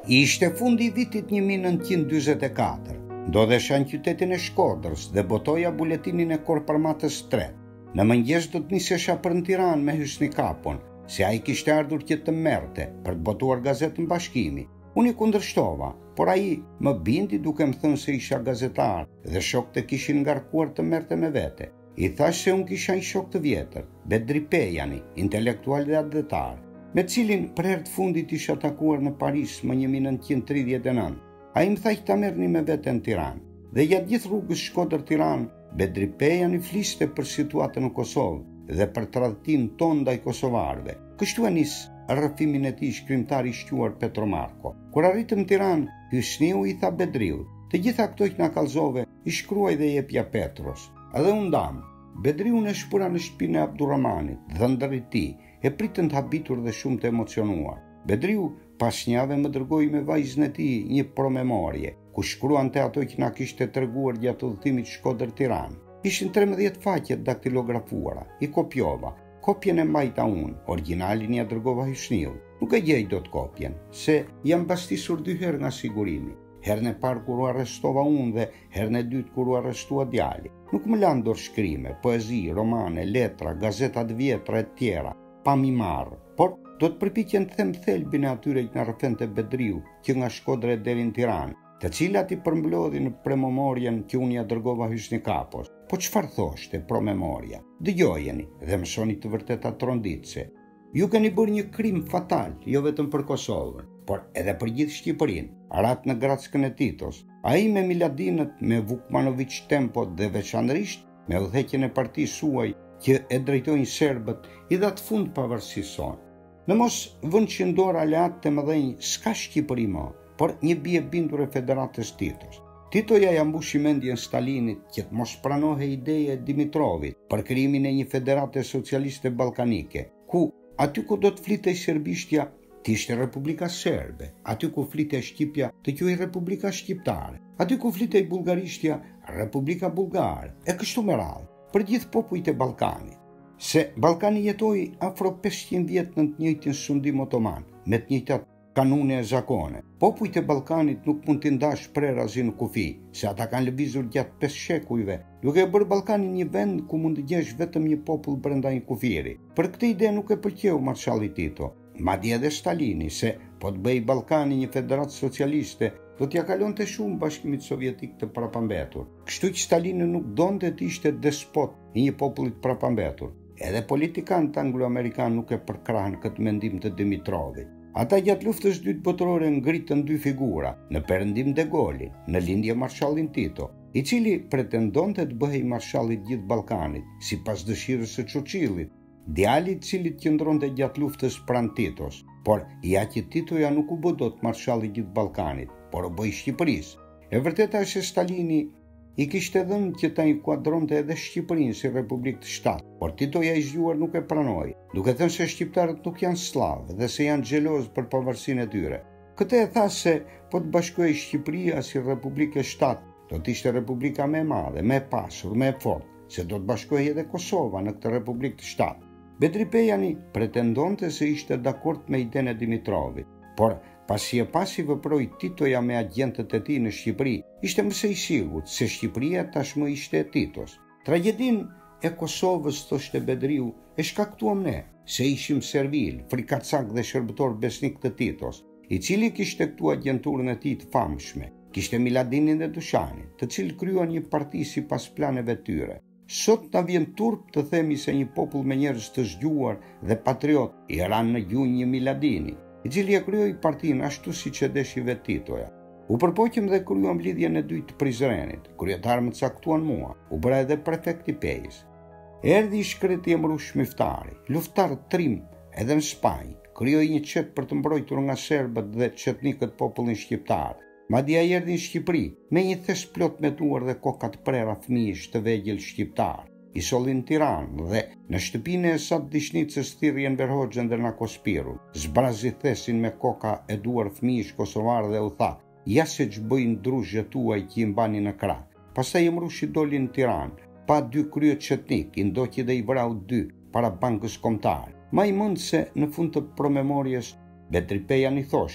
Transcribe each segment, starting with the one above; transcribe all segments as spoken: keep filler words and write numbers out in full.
Ishte fundi i vitit një mijë e nëntëqind e dyzet e katër. Ndodhesha në qytetin e Shkodrës dhe botoja buletinin e korparmatës tretë. Në mëngjes do të nisesha për në Tiranë me Hysni Kapon, se ai kishte ardhur që të merrte për të botuar gazetën Bashkimi. Unë i kundërshtova, por ai më bindi duke më thënë se isha gazetar dhe shokët e kishin ngarkuar të merrte me vete. I thash se unë kisha një shok të vjetër, Bedri Pejani, intelektual dhe adhetar, me cilin për herë të fundit isha takuar në Paris më një mijë e nëntëqind e tridhjetë e nëntë. Ai më tha që ta merrni me vete në Tiranë. Dhe gjatë gjithë rrugës Shkodër-Tiranë, Bedri Pejani fliste për situatën në Kosovë dhe për tradhtinë tonë ndaj kosovarëve. Kështu e nis rrëfimin e tij shkrimtari i shquar Petro Marko. Kur arritëm në Tiranë, Hysniu i tha Bedriut, të gjitha këto që na kallëzove i shkruaj dhe jepja Petros. Edhe unë ndam. Bedriu në shpura në shtëpinë e Abdurrahmanit, dhëndër i tij, e pritën të habitur dhe shumë të emocionuar. Bedriu pas një javë më dërgoi me vajzën e tij një promemorje, ku shkruante ato që na kishte treguar gjatë udhëtimit Shkodër-Tiranë. Ishin trembëdhjetë faqe daktilografuara. I kopjova. Kopjen e mbajta unë, origjinalin ja dërgova Hysniut. Nuk e gjej dot kopjen, se jam bastisur dy herë nga sigurimi. Herën e parë kur u arrestova unë dhe herën e dytë kur u arrestua djali. Nuk më lanë dorë shkrime, poezi, romane, letra, gazeta të vjetra e tjera, pa mi marrë, por do të përpiqen të them thelbin e atyre që na rrëfente Bedriu, që nga Shkodra deri në Tiranë, të cilat i përmblodhin në promemorjen që unë ja dërgova Hysni Kapos. Po çfarë thoshte promemoria? Dëgjojeni dhe mësoni të vërtetat tronditse. Ju keni bërë një krim fatal, jo vetëm për Kosovën, por edhe për gjithë Shqipërinë. Arat në Grackën e Titos, ai me Miladinët, me Vukmanović Tempot dhe veçanërisht me udhëheqjen e partisë suaj që e drejtojnë serbët, i dha të fund pavarësisë sonë. Në mos vënd që ndor aleat të mëdhenj s'ka Shqipëri më, por një bie bindur e Federatës Titos. Titoja ja mbushi mendjen Stalinit që të mos pranohe ideja e Dimitrovit për krijimin e një federate socialiste ballkanike, ku aty ku do të flitej serbishtja të ishte Republika Serbe, aty ku flitej shqipja të quhej Republika Shqiptare, aty ku flitej bullgarishtja Republika Bullgare, e kështu me radhë, për gjithë popujt e Ballkanit. Se Ballkani jetoi afro pesëqind vjet në të njëjtin sundim otoman, me të njëjtat kanune e zakone. Popujt e Ballkanit nuk mund t'i ndash prerazi në kufi, se ata kanë lëvizur gjatë pesë shekujve, duke e bërë Ballkanin një vend ku mund të gjesh vetëm një popull brenda një kufiri. Për këtë ide nuk e pëlqeu marshalli Tito, madje edhe Stalini, se po të bëj Ballkani një federatë socialiste, do t'ja kalonte shumë Bashkimit Sovjetik të prapambetur. Kështu që Stalini nuk donte të ishte despot i një popullit prapambetur. Edhe politikanët anglo-amerikanë nuk e përkrahen këtë mendim të Dimitrovit. Ata gjatë luftës së dytë botërore ngritën dy figura, në perëndim De Gaulin, në lindje marshallin Tito, i cili pretendonte të bëhej marshalli i gjithë Ballkanit, sipas dëshirës së Churchillit, djali i cilit qëndronte gjatë luftës pranë Titos. Por ja që Titoja nuk u bë dot marshalli i gjithë Ballkanit, por u bë i Shqipërisë. E vërteta është se Stalini i kishte dhënë që ta inkuadronte edhe Shqipërinë si Republikë të shtatë, por Titoja i zgjuar nuk e pranoi, duke thënë se shqiptarët nuk janë slavë dhe se janë xheloz për pavarësinë e tyre. Këtë e tha se po të bashkohej Shqipëria si Republikë e shtatë, do të ishte Republika më e madhe, më e pasur, më e fortë, se do të bashkohej edhe Kosova në këtë Republikë të shtatë. Bedri Pejani pretendonte se ishte dakord me idenë e Dimitrovit, por pasi e pasi veproi Titoja me agjentët e tij në Shqipëri, ishte më së i sigurt se Shqipëria tashmë ishte e Titos. Tragjedinë e Kosovës, thoshte Bedriu, e shkaktuam ne, se ishim servil, frikacak dhe shërbëtor besnik të Titos, i cili kishte këtu agjenturën e tij të famshme. Kishte Miladinin dhe Dushanin, të cilë kryuan një parti sipas planeve të tyre. Sot na vjen turp të themi se një popull me njerëz të zgjuar dhe patriot i ranë në gjunjë një Miladini, i cili e krijoi partinë ashtu siç e deshi vetë Titoja. U përpoqëm dhe kryuam lidhjen e dytë të Prizrenit, kryetar më caktuan mua, u bëra edhe prefekt i Pejës. Erdhi i shkreti emruar Shmiftari, luftar trim edhe në Spanjë, krijoi një çet për të mbrojtur nga serbët dhe çetnikët popullin shqiptar. Madje ai erdhi në Shqipëri me një thes plot me duar dhe koka të prera fëmijësh të vegjël shqiptar. I solli në Tiranë dhe në shtëpinë e Sat Dishnicës thirrri Enver Hoxhën dhe Nakospirun. Zbrazi thesin me koka e duar fëmijësh kosovar dhe u tha: "Ja se ç'bëjnë druzhët tuaj që i mbani në krah." Pastaj emrushi doli në Tiranë, pa dy krye çetnik, i ndoqi dhe i vrau dy para bankës kombëtare. Ma i mund se në fund të promemorjes Bedri Pejani thoshte: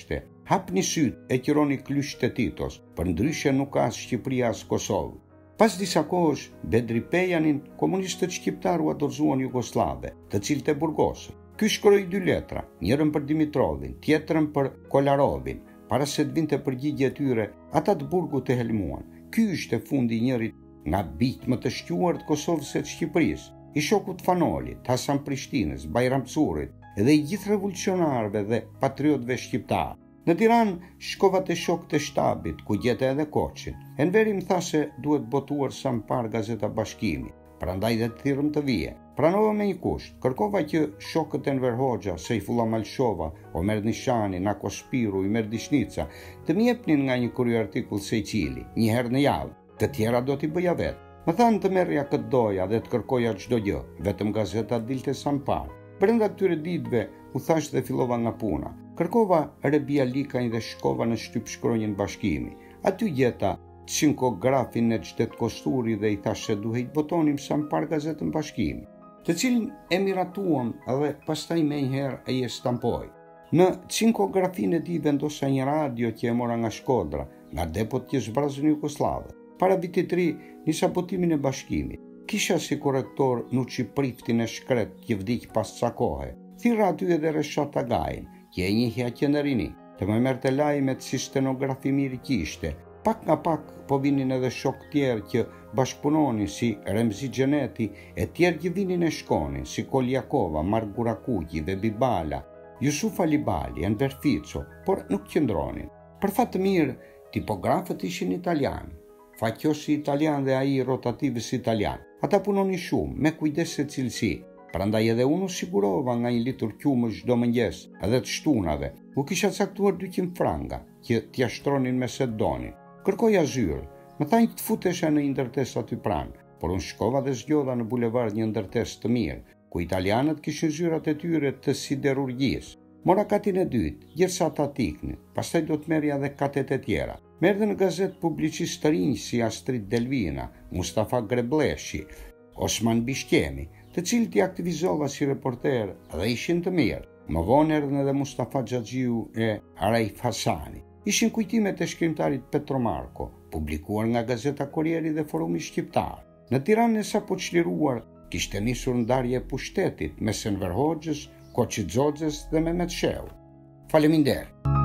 hapni syt e qironi klysh të Titos, për ndryshe nuk ka as Shqipëria as Kosovë. Pas disa kohësh, Bedri Pejanin, komunistët shqiptar u dorëzuan jugoslave, të cilët e burgosën. Ky shkroi dy letra, njërën për Dimitrovin, tjetrën për Kolarovin, para se të vinte përgjigje e tyre, ata të burgut të helmuan. Ky ishte fundi i njërit nga bijtë më të shquar të Kosovës e të Shqipërisë, i shokut Fanolit, Hasan Prishtinës, Bajram Curit, edhe i gjithë revolucionarëve dhe patriotëve shqiptarë. Në Tiranë shkova te shokët e shtabit, ku gjete edhe Koçin. Enveri më tha se duhet botuar sa më parë Gazeta Bashkimi, prandaj dhe të thirrëm të vije. Pranova me një kusht, kërkova që shokët Enver Hoxha, Sejfullah Malshova, Omer Nishani, Nako Spiru, Imer Dishnica, të më jepnin nga një kurriartikull secili, një herë në javë, të tjera do t'i bëja vetë. Më thanë të merrja këtë doja dhe të kërkoja çdo gjë, vetëm gazeta dilte sa më parë. Brenda këtyre ditëve u thash dhe fillova nga puna. Kërkova Rebia Likajn dhe shkova në shtyp shkronjën Bashkimi. Aty gjeta cinkografin e qytet Kosturi dhe i thash se duhej të botonim sa më parë gazetën Bashkimi, të cilën e miratuam dhe pastaj me njëherë e je stampoj. Në cinkografinë e tij vendosa një radio që e mora nga Shkodra, nga depot që zbrazën Jugoslavët. Para vitit të ri, nisa botimin e Bashkimit. Kisha si korrektor Nuçi Priftin e shkret që vdiq pas ca kohe. Thirra aty edhe Reshat Agajin, që e njihja që në rini, të më merte lajmet si stenografi mirë kishte. Pak nga pak po vinin edhe shok tjerë që bashkëpunonin si Remzi Gjeneti e tjerë që vinin e shkonin si Koljakova, Mark Gurakuqi, Vebi Bala, Jusuf Alibali, Enver Fico, por nuk qëndronin. Për fat të mirë, tipografët ishin italianë. Faqiosi italian dhe ai rotativës italian. Ata punonin shumë, me kujdes e cilësi. Prandaj edhe unë u sigurova nga një litër qumë çdo mëngjes, edhe të shtunave. U kisha caktuar dyqind franga, që t'ja shtronin me se donin. Kërkoja zyrë, më thanë të futesha në një ndërtesë aty pranë, por unë shkova dhe zgjodha në bulevard një ndërtesë të mirë, ku italianët kishin zyrat e tyre të siderurgjisë. Mora katin e dytë, gjithsa ata tiknin, pastaj do të merja dhe katet e tjera. Merdhe në gazetë publicistë të rinj si Astrid Delvina, Mustafa Grebleshi, Osman Bishtjemi, të cilët i aktivizova si reporter dhe ishin të mirë. Më vonë erdhën edhe Mustafa Xhaxhiu e Arif Hasani. Ishin kujtimet e shkrimtarit Petro Marko, publikuar nga Gazeta Korrieri dhe Forumi Shqiptar. Në Tiranë e sapo çliruar, kishte nisur ndarje e pushtetit mes Enver Hoxhës, Koçi Xoxhës dhe Mehmet Shehu. Faleminderit.